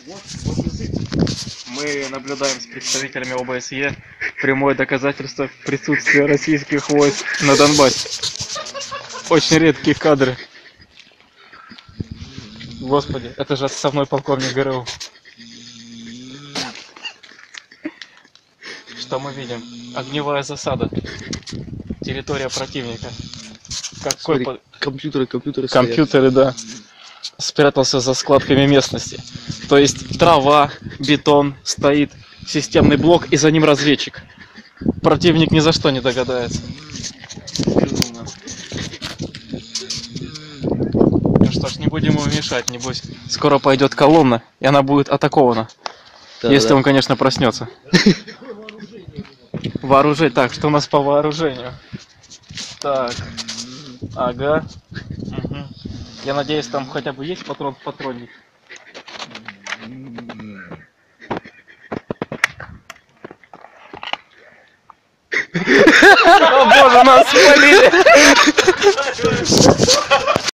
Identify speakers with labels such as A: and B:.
A: Мы наблюдаем с представителями ОБСЕ прямое доказательство присутствия российских войск на Донбассе. Очень редкие кадры. Господи, это же отставной полковник ГРУ. Что мы видим? Огневая засада. Территория противника. Какой
B: Смотри, компьютеры
A: компьютеры, да. Спрятался за складками местности. То есть трава, бетон, стоит системный блок и за ним разведчик. Противник ни за что не догадается. Ну что ж, не будем ему мешать, небось. Скоро пойдет колонна, и она будет атакована.
B: Да,
A: если
B: да.
A: он, конечно, проснется. Вооружение. Так, что у нас по вооружению? Так. Ага. Угу. Я надеюсь, там хотя бы есть патрон в патронник. О боже, нас спалили!